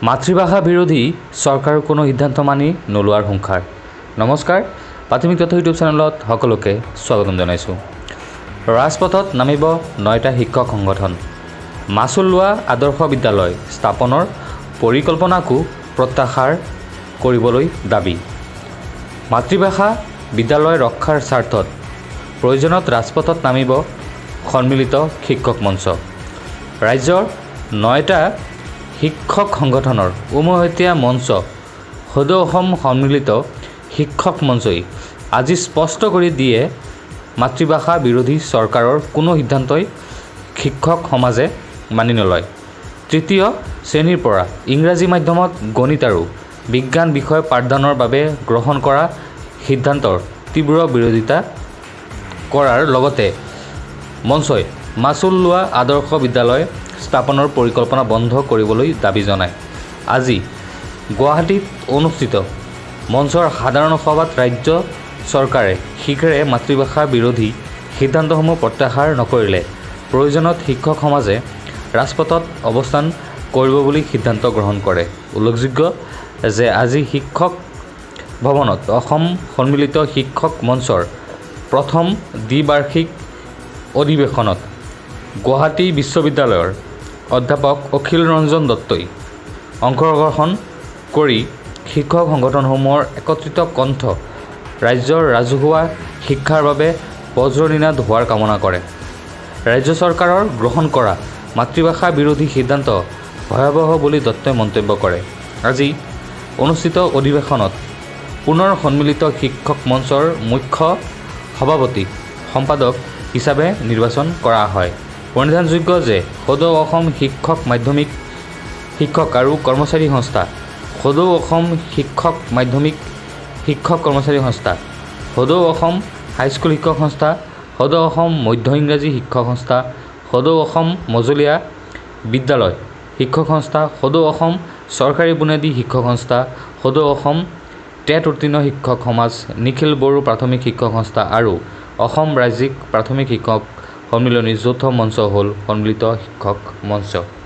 মাতৃভাষা বিৰোধী চৰকাৰৰ কোনো সিদ্ধান্ত মানি নোলোৱাৰ হুংকাৰ। নমস্কাৰ, প্ৰাথমিক তথ্য ইউটিউব চেনেলত সকলোকে স্বাগতম জনাইছোঁ। ৰাজপথত নামিব 9টা শিক্ষক সংগঠন। মাচুল লোৱা আদৰ্শ বিদ্যালয় স্থাপনৰ পৰিকল্পনাকো প্ৰত্যাহাৰ কৰিবলৈ দাবী। মাতৃভাষা বিদ্যালয় ৰক্ষাৰ স্বাৰ্থত প্ৰয়োজনত ৰাজপথত নামিব সন্মিলিত শিক্ষক মঞ্চ। ৰাজ্যৰ 9টা শিক্ষক সংগঠনৰ উমৈহতীয়া মঞ্চ সদৌ অসম সন্মিলিত শিক্ষক মঞ্চই আজি স্পষ্ট কৰি দিয়ে, মাতৃভাষা বিৰোধী চৰকাৰৰ কোনো সিদ্ধান্তই শিক্ষক সমাজে মানি নলয়। তৃতীয় শ্ৰেণীৰ পৰা ইংৰাজী মাধ্যমত গণিত আৰু বিজ্ঞান বিষয় পাঠদানৰ বাবে গ্ৰহণ কৰা সিদ্ধান্তৰ তীব্ৰ বিৰোধিতা কৰাৰ লগতে মঞ্চই মাচুল লোৱা আদৰ্শ বিদ্যালয় স্থাপনৰ পৰিকল্পনা বন্ধ কৰিবলৈ দাবী জনায়। আজি গুৱাহাটীত অনুষ্ঠিত মঞ্চৰ সাধাৰণ সভাত ৰাজ্য চৰকাৰে শীঘ্ৰে মাতৃভাষা বিৰোধী সিদ্ধান্তসমূহ প্ৰত্যাহাৰ নকৰিলে প্ৰয়োজনত শিক্ষক সমাজে ৰাজপথত অৱস্থান কৰিব বুলি সিদ্ধান্ত গ্ৰহণ কৰে। উল্লেখযোগ্য যে আজি শিক্ষক ভৱনত অসম সন্মিলিত শিক্ষক মঞ্চৰ প্ৰথম দ্বিবাৰ্ষিক অধিৱেশনত গুৱাহাটী বিশ্ববিদ্যালয়ৰ অধ্যাপক অখিল ৰঞ্জন দত্তই অংশগ্ৰহণ কৰি শিক্ষক সংগঠনসমূহৰ একত্ৰিত কণ্ঠ ৰাজ্যৰ ৰাজহুৱা শিক্ষাৰ বাবে বজ্ৰনিনাদ হোৱাৰ কামনা কৰে। ৰাজ্য চৰকাৰৰ গ্ৰহণ কৰা মাতৃভাষা বিৰোধী সিদ্ধান্ত ভয়াৱহ বুলি দত্তই মন্তব্য কৰে। আজি অনুষ্ঠিত অধিৱেশনত পুনৰ সন্মিলিত শিক্ষক মঞ্চৰ মুখ্য সভাপতি সম্পাদক হিচাপে নিৰ্বাচন কৰা হয়। পৰিধানযোগ্য যে সদৌ অসম শিক্ষক মাধ্যমিক শিক্ষক আৰু কৰ্মচাৰী সংস্থা, সদৌ অসম শিক্ষক মাধ্যমিক শিক্ষক কৰ্মচাৰী সংস্থা, সদৌ অসম হাইস্কুল শিক্ষক সংস্থা, সদৌ অসম মধ্য ইংৰাজী শিক্ষক সংস্থা, সদৌ অসম মজলীয়া বিদ্যালয় শিক্ষক সংস্থা, সদৌ অসম চৰকাৰী বুনিয়াদী শিক্ষক সংস্থা, সদৌ অসম টেট উত্তীৰ্ণ শিক্ষক সমাজ, নিখিল বড়ো প্ৰাথমিক শিক্ষক সংস্থা আৰু অসম ৰাজ্যিক প্ৰাথমিক শিক্ষক সন্মিলনীৰ যৌথ মঞ্চ হ'ল সন্মিলিত শিক্ষক মঞ্চ।